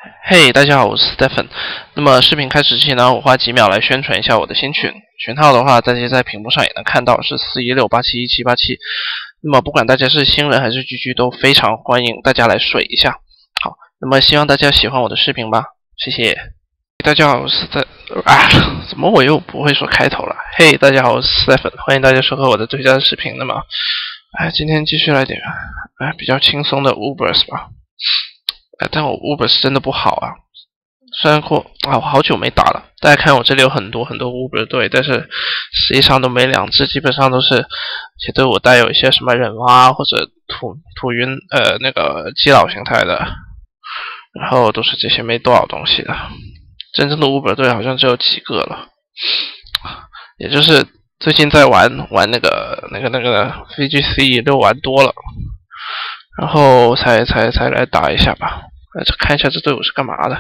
嘿，大家好，我是 Stephen。那么视频开始之前呢，我花几秒来宣传一下我的新群。群号的话，大家在屏幕上也能看到，是416871787。那么不管大家是新人还是GG，都非常欢迎大家来水一下。好，那么希望大家喜欢我的视频吧，谢谢。大家好，我是怎么我又不会说开头了？嘿，大家好，我是 Stephen，欢迎大家收看我的最佳视频。那么，今天继续来点比较轻松的 Ubers 吧。但我 Uber 是真的不好啊。虽然说我好久没打了，大家看我这里有很多 Uber 队，但是实际上都没两只，基本上都是且对我带有一些什么人蛙或者土云那个基佬形态的，然后都是这些没多少东西的。真正的 Uber 队好像只有几个了，也就是最近在玩那个 VGC6玩多了。然后才来打一下吧，看一下这队伍是干嘛的。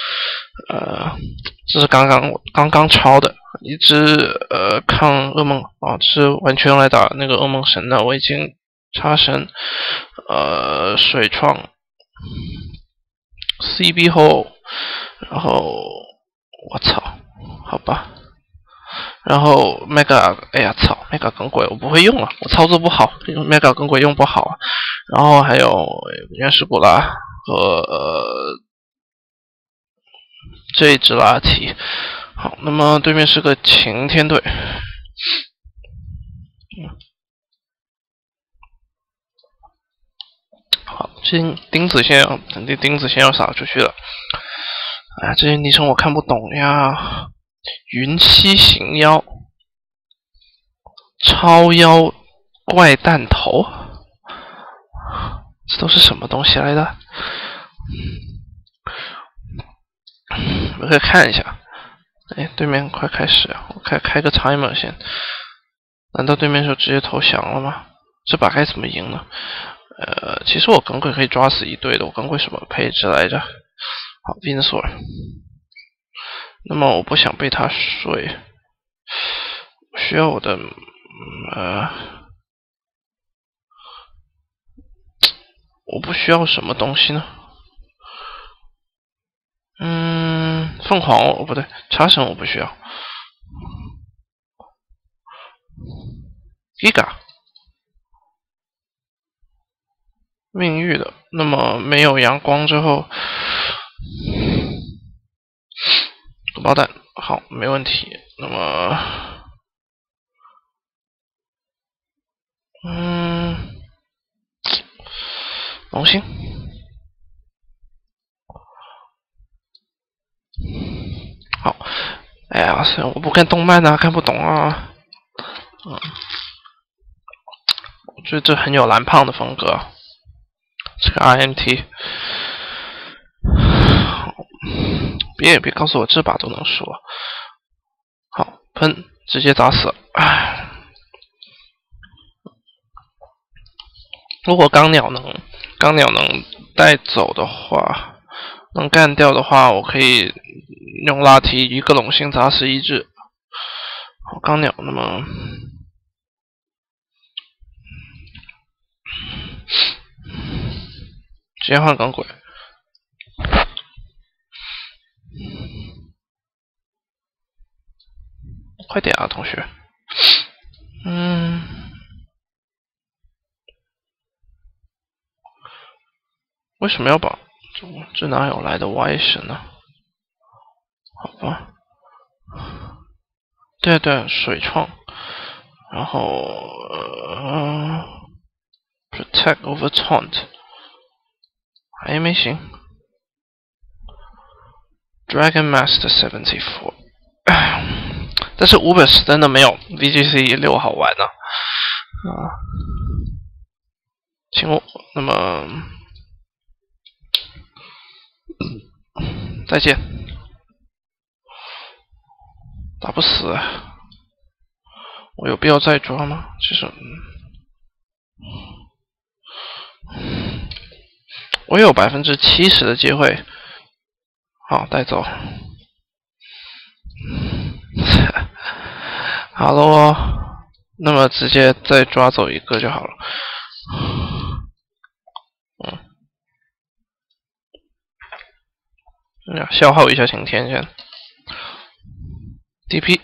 这是刚刚抄的一只抗噩梦啊，这是完全用来打那个噩梦神的。我已经插神水创 CB 后，然后我操，好吧。然后 Mega， 哎呀操 ，Mega 耿鬼我不会用啊，我操作不好，用 Mega 耿鬼用不好啊。然后还有原始古拉和这一只拉提。好，那么对面是个晴天队。好，这钉子先要撒出去了。这些昵称我看不懂呀。云栖行妖、超妖、怪弹头，这都是什么东西来的？我可以看一下。对面快开始啊！我开个 timer 先。难道对面就直接投降了吗？这把该怎么赢呢？其实我耿鬼可以抓死一队的。我耿鬼什么配置来着？好 ，Venusaur。那么我不想被他睡，我需要我的我不需要什么东西呢？凤凰不对，插神我不需要。Giga 命域的，那么没有阳光之后，毒爆弹好，没问题。那么，龙星，好。哎呀，我不看动漫啊，看不懂啊。我觉得这很有蓝胖的风格。这个 INT， 别告诉我这把都能说。好，喷，直接打死。如果钢鸟能带走的话，能干掉的话，我可以用拉提一个龙星砸死一只。好，钢鸟，那么直接换耿鬼。快点啊，同学！为什么要把这哪有来的歪神呢？好吧，对，水创，然后protect over taunt， 没行。Dragon Master 74，但是500真的没有 VGC6 好玩呢。请我，那么再见。打不死，我有必要再抓吗？其实，我有70%的机会。好，带走。好喽，那么直接再抓走一个就好了。 消耗一下擎天先。DP，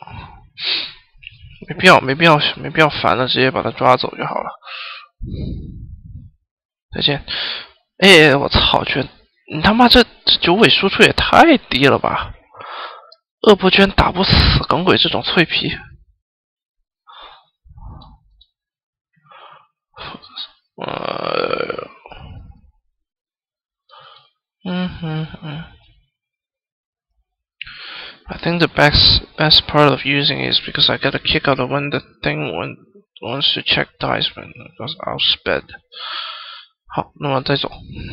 没必要烦了，直接把他抓走就好了。再见。哎，我操！你他妈这9尾输出也太低了吧！恶波居然打不死耿鬼这种脆皮。I think the best part of using it is because I get a kick out of when the thing wants to check dice when it goes outsped。好，那么再走。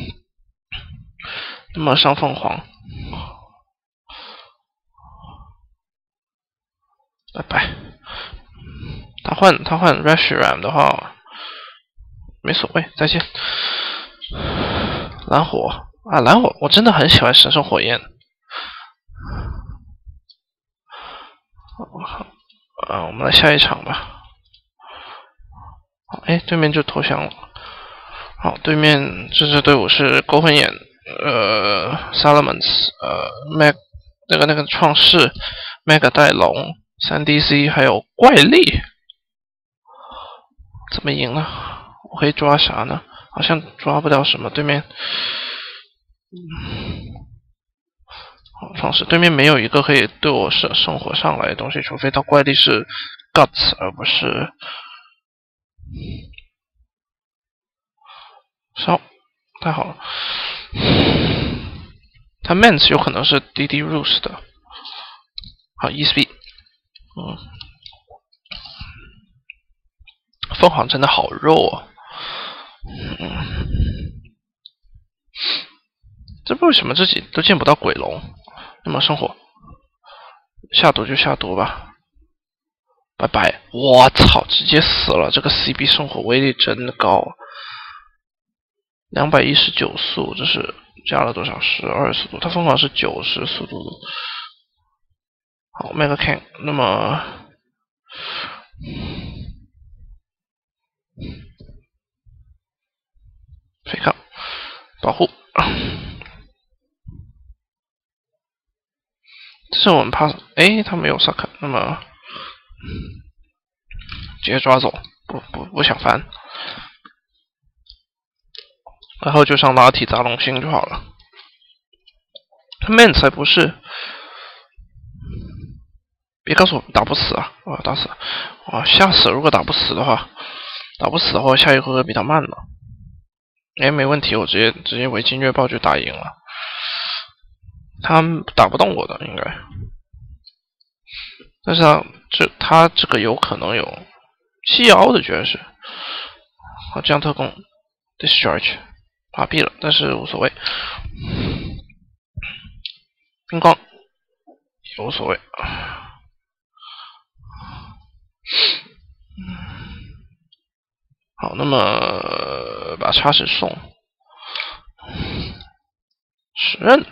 那么上凤凰，拜拜。他换 Reshiram 的话，没所谓，再见。蓝火啊，蓝火，我真的很喜欢神圣火焰。我们来下一场吧。好，哎，对面就投降了。好，对面这支队伍是勾魂眼，Salamence， Meg 那个创世 ，Mega 带龙，3DC 还有怪力，怎么赢了？我可以抓啥呢？好像抓不了什么。对面，好，创世对面没有一个可以对我生活上来的东西，除非他怪力是 Guts 而不是烧，太好了。他 Mance 有可能是 DD Roost 的。好 ，ESP， 凤凰真的好肉啊。这为什么自己都见不到鬼龙？那么生火，下毒就下毒吧，拜拜！我操，直接死了！这个 CB 生火威力真的高，219速，这是加了多少？12速度，它疯狂是90速度。好 ，Mega King， 那么飞抗保护。这是我们怕，哎，他没有萨克，那么直接抓走，不想烦，然后就上拉提砸龙星就好了。他 man 才不是，别告诉我打不死啊！哇，打死了，哇，吓死了！如果打不死的话，下一回合比他慢了。哎，没问题，我直接围巾月爆就打赢了。他打不动我的应该，但是他这个有可能有细腰的，居然是。好，这样特工 discharge 麻痹了，但是无所谓。冰光也无所谓。好，那么把插匙送10刃。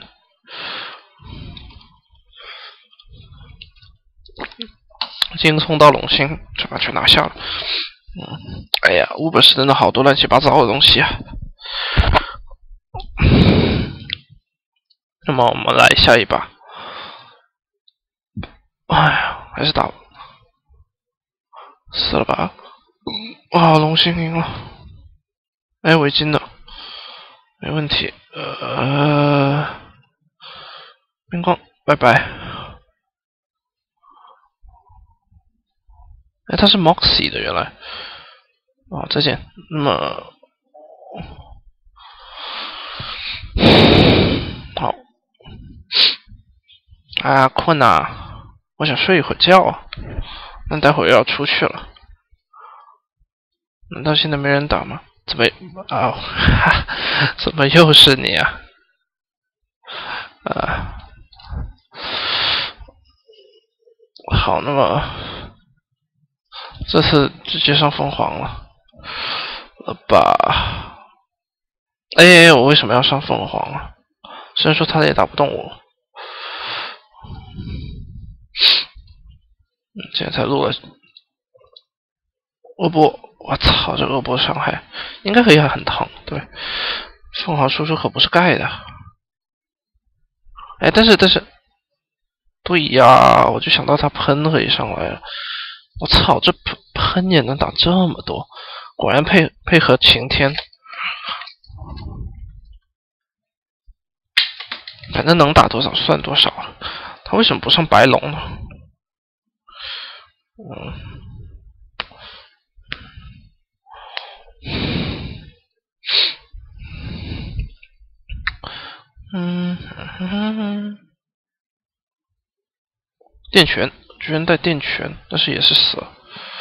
精聪到龙星，就把全拿下了。哎呀，乌本是真的好多乱七八糟的东西啊。那么我们来下一把。哎呀，还是打死了吧？哇，龙星赢了。哎，围巾的，没问题。冰光，拜拜。哎，他是 Moxie 的原来。哦，再见。那么，好。啊，困啊！我想睡一会儿觉啊。那待会儿又要出去了。难道现在没人打吗？怎么怎么又是你啊？好，那么这次直接上凤凰了吧？哎，我为什么要上凤凰啊？虽然说他也打不动我。现在才录了恶波，我操，这恶波伤害应该可以很疼。对，凤凰输出可不是盖的。 哎，但是，对呀，我就想到他喷可以上来了。我操，这喷也能打这么多，果然配合晴天，反正能打多少算多少了。他为什么不上白龙呢？电拳居然带电拳，但是也是死了。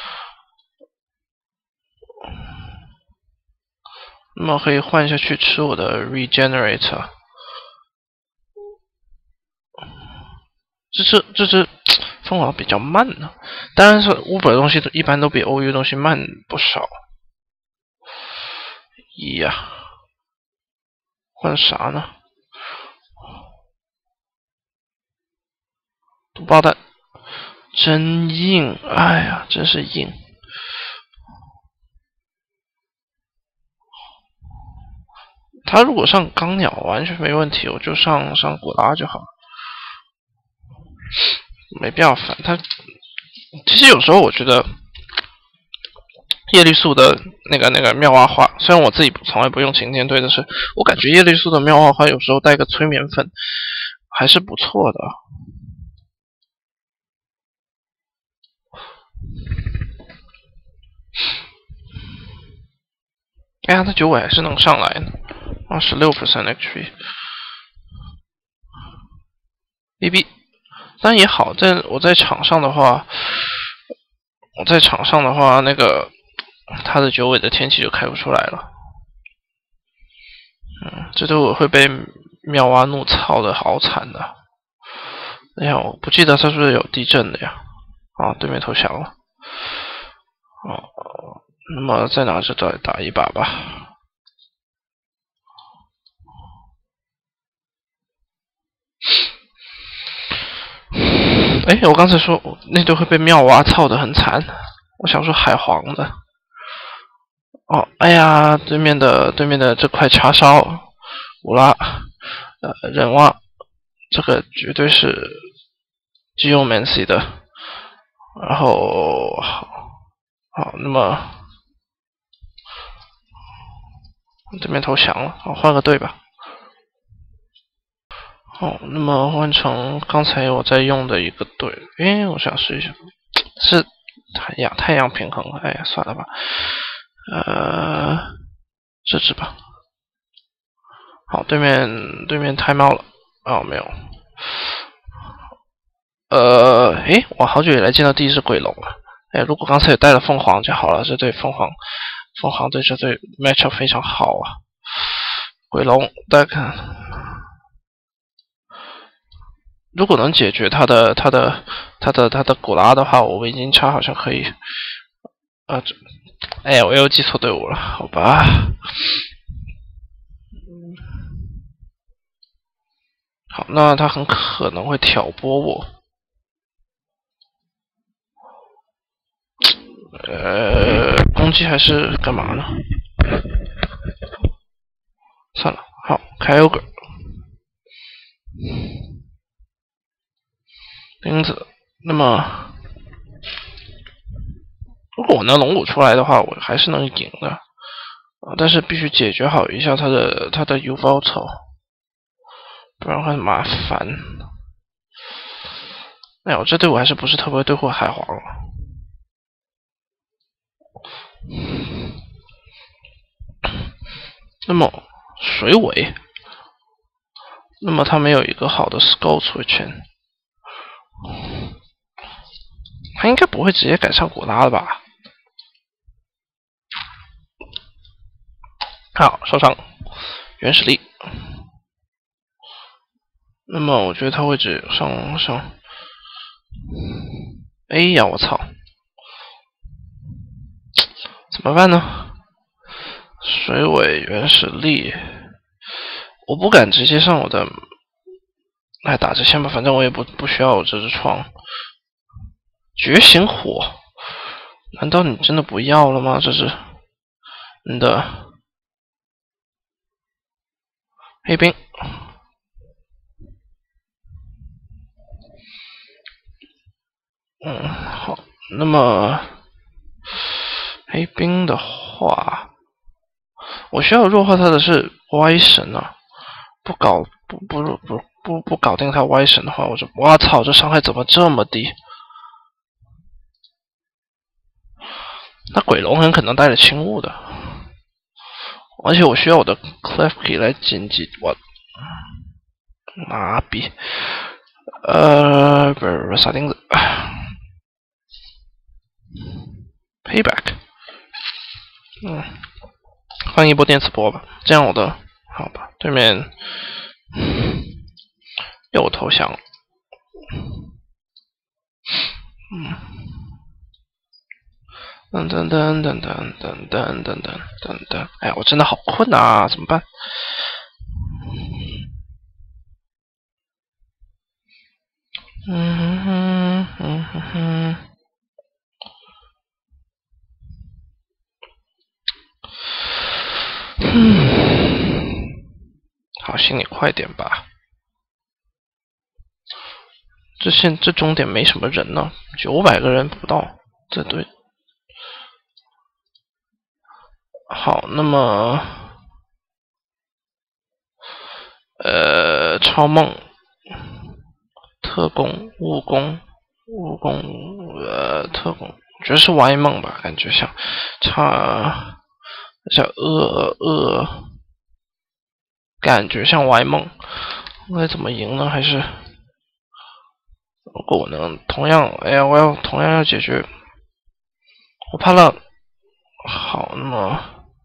那么可以换下去吃我的 regenerator。这只凤凰比较慢呢，当然是Uber的东西一般都比OU 东西慢不少。呀，换啥呢？毒爆弹，真硬！哎呀，真是硬。他如果上钢鸟完全没问题，我就上古拉就好，没必要烦他。其实有时候我觉得叶绿素的那个妙蛙花，虽然我自己从来不用擎天队，但是我感觉叶绿素的妙蛙花有时候带个催眠粉还是不错的。哎呀，他9尾还是能上来的，26% HP。BB， 但也好，我在场上的话，那个他的9尾的天气就开不出来了。这对我会被妙蛙怒操的好惨的。哎呀，我不记得他是不是有地震的呀？对面投降了。那么再拿着再打一把吧。哎，我刚才说那队会被妙蛙操的很惨，我想说海皇的。哎呀，对面的这块叉烧，乌拉，人蛙，这个绝对是 Geomancy 的。然后好，那么对面投降了，换个队吧。那么换成刚才我在用的一个队。我想试一下，是太阳平衡了。哎呀，算了吧。这只吧。好，对面太猫了。没有。我好久以来见到第一只鬼龙了。如果刚才有带了凤凰就好了。这对凤凰对这对 matchup 非常好啊。鬼龙，大家看，如果能解决他的古拉的话，我围巾叉好像可以。我又记错队伍了，好吧。好，那他很可能会挑拨我。攻击还是干嘛呢？算了，好，开 ogre。钉子，那么如果我能龙骨出来的话，我还是能赢的。但是必须解决好一下他的 Uvolto， 不然会很麻烦。我这队伍还是不是特别对付海皇了。那么水尾，那么他没有一个好的 Skull Switch， 他应该不会直接改上古拉了吧？好，受伤，原始力。那么我觉得他会只上。哎呀，我操！怎么办呢？水尾原始力，我不敢直接上我的来打这先吧，反正我也不需要我这只窗。觉醒火，难道你真的不要了吗？这是你的黑兵。 好，那么黑兵的话，我需要弱化他的是歪神啊，不搞定他歪神的话，我操，这伤害怎么这么低？那鬼龙很可能带了轻雾的，而且我需要我的 Klefki 来紧急我麻痹，不是傻钉子 ，Payback， 换一波电磁波吧，这样我的好吧，对面又投降，噔噔噔噔噔噔噔噔噔噔，哎呀，我真的好困啊，怎么办？好，行，你快点吧。这终点没什么人呢，900个人不到，这队。好，那么超梦、特工、务工、特工，我觉得是歪梦吧，感觉像感觉像歪梦。该怎么赢呢？还是如果我能同样，哎呀，我要同样要解决，我怕了。好，那么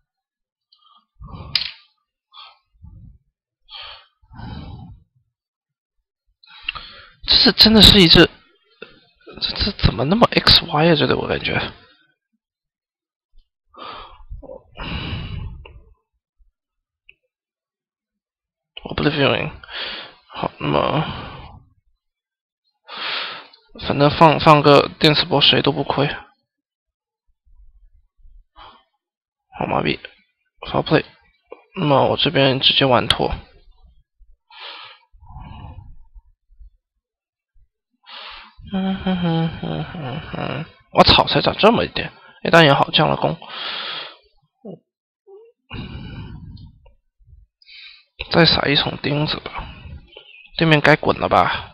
这真的是一只，这怎么那么 XY 啊？这个我感觉。Oblivion， 好，那么反正放个电磁波谁都不亏。好麻痹 ，Foul Play。那么我这边直接完脱。我操，才长这么一点，但也好，降了攻。再撒一重钉子吧，对面该滚了吧？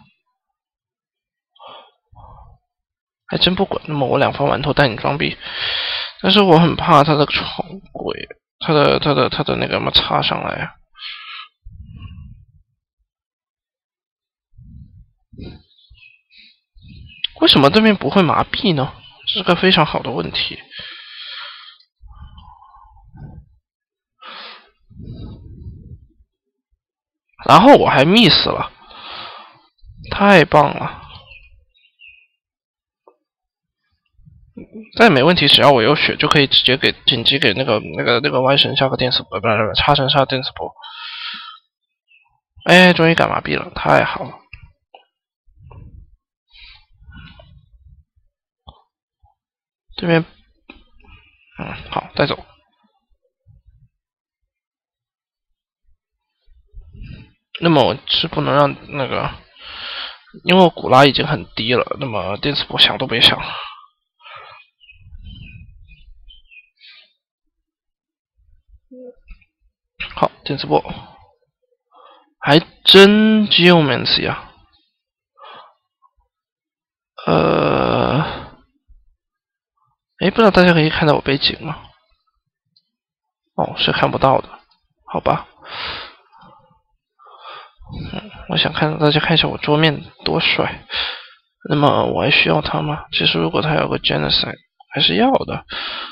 还真不滚。那么我2方完脱带你装逼，但是我很怕他的闯鬼，他的那个什么插上来啊。为什么对面不会麻痹呢？这是个非常好的问题。然后我还 miss 了，太棒了！但没问题，只要我有血就可以直接紧急给那个歪神下个电磁波，不是插神下电磁波。哎，终于敢麻痹了，太好了！这边，好，带走。那么我是不能让那个，因为我古拉已经很低了，那么电磁波想都别想。好，电磁波，还真 Geomancy 啊。不知道大家可以看到我背景吗？哦，是看不到的，好吧。我想看大家看一下我桌面多帅。那么我还需要它吗？其实如果它有个 Genocide， 还是要的。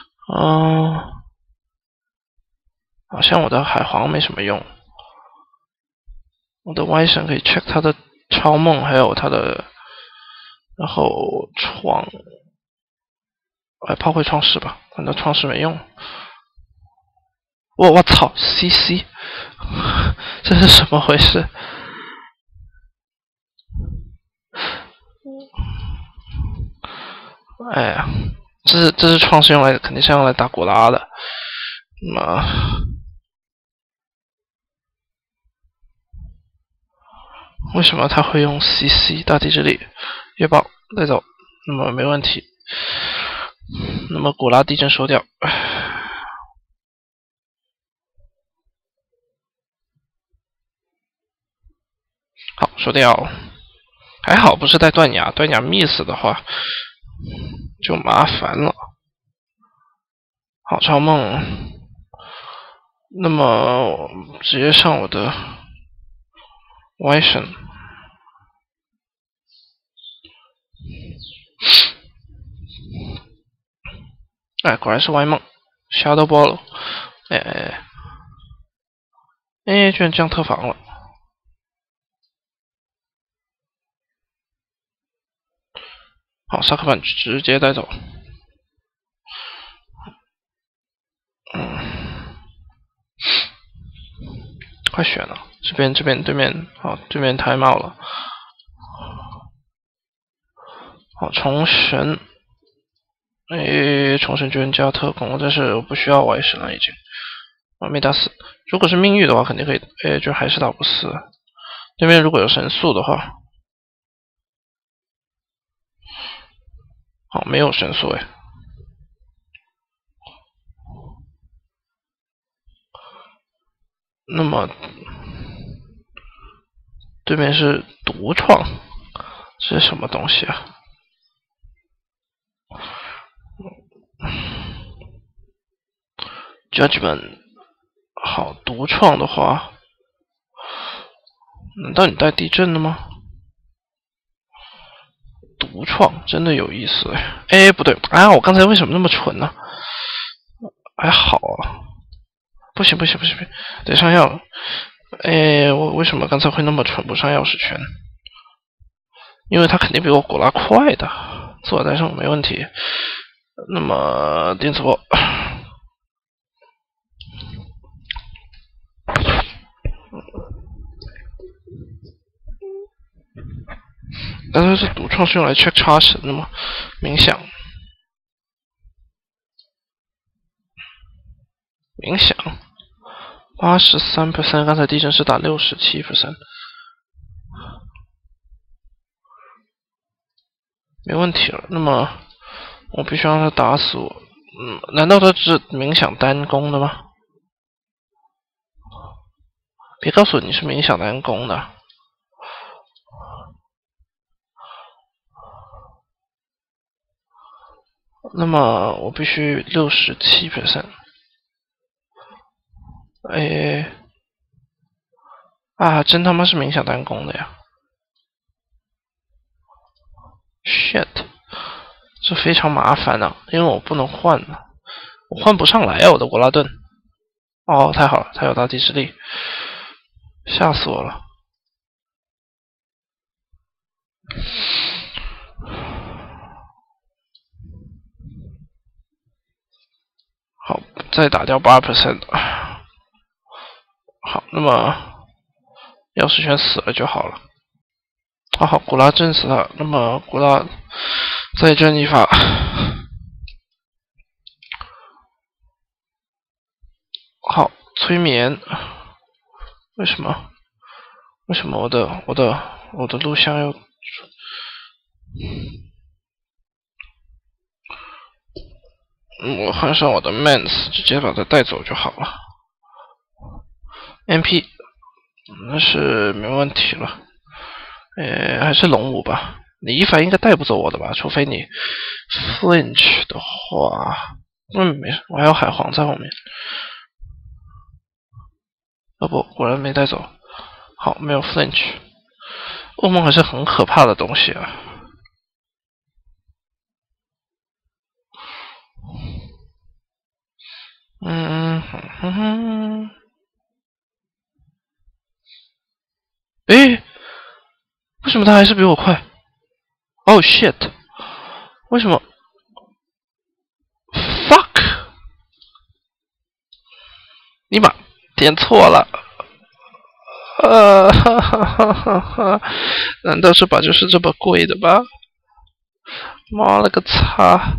好像我的海皇没什么用。我的歪神可以 check 他的超梦，还有他的，然后炮灰创世吧，反正创世没用。我操 ，CC， 这是什么回事？哎呀，这是创世用来肯定是用来打古拉的。那么，为什么他会用 CC 大地之力？月爆带走。 那么没问题。那么古拉地震收掉。好，收掉。还好不是带断崖，断崖 miss 的话就麻烦了。好，超梦。那么直接上我的 Y 神。哎，果然是 Y 梦 ，Shadow Ball。居然降特防了。好，萨克板直接带走。快选了，这边对面，好，对面太冒了。好，重神。重神居然加特工，但是我不需要Y神了已经。没打死。如果是命域的话，肯定可以。就还是打不死。对面如果有神速的话，好，没有神速那么对面是独创，这是什么东西啊？Judgment， 好，独创的话，难道你带地震了吗？独创真的有意思不对啊！我刚才为什么那么蠢呢？还好啊，不行，得上药。我为什么刚才会那么蠢不上钥匙圈？因为他肯定比我古拉快的，自我带上没问题。那么电磁波，但是这独创是用来 check 插神的吗？冥想，83%，刚才地震是打67%，没问题了。那么我必须让他打死我。难道他是冥想单攻的吗？别告诉我你是冥想单攻的。那么我必须67%。真他妈是冥想单攻的呀 ！shit， 这非常麻烦啊，因为我不能换了，我换不上来啊，我的古拉顿。哦，太好了，他有大地之力，吓死我了。好，再打掉8%。好，那么钥匙圈死了就好了。好，古拉震死他。那么古拉再震一发。好，催眠。为什么我的录像要？我换上我的 Mans， 直接把它带走就好了。MP， 那是没问题了。还是龙武吧。你一凡应该带不走我的吧？除非你 flinch 的话。没事，我还有海皇在后面。不，果然没带走。好，没有 flinch。噩梦还是很可怕的东西啊。为什么他还是比我快？Oh shit！ 为什么 ？Fuck！ 尼玛，点错了。难道这把就是这么贵的吧？妈了个擦！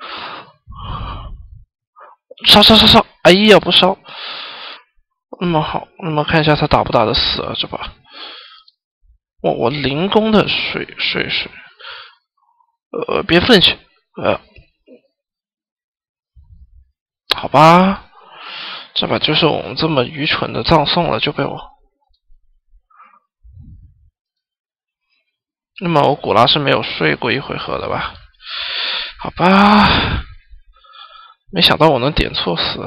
烧！哎呀，不烧。那么好，那么看一下他打不打得死啊？这把。我零攻的水。 别奋去，好吧，这把就是我们这么愚蠢的葬送了，就被我。那么我古拉是没有睡过一回合的吧？好吧，没想到我能点错死。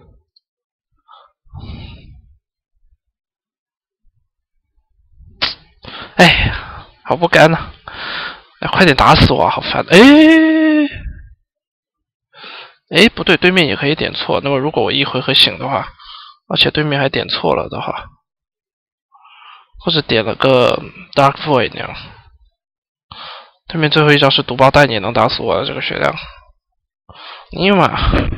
哎呀，好不甘呐！哎，快点打死我啊，好烦！哎，不对，对面也可以点错。那么如果我一回合醒的话，而且对面还点错了的话，或者点了个 Dark Void 那样，对面最后一招是毒爆弹也能打死我的这个血量。尼玛！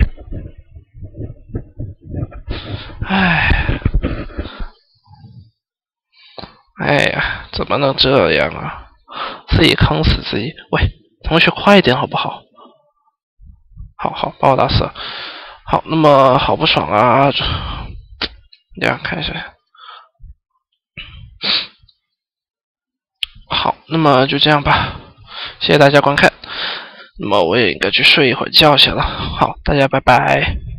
哎呀，怎么能这样啊？自己坑死自己！喂，同学，快一点好不好？好，把我打死了。好，那么好不爽啊！这样看一下。好，那么就这样吧，谢谢大家观看。那么我也应该去睡一会儿觉去了。好，大家拜拜。